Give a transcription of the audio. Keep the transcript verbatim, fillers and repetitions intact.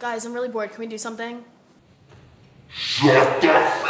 Guys, I'm really bored. Can we do something? Shut the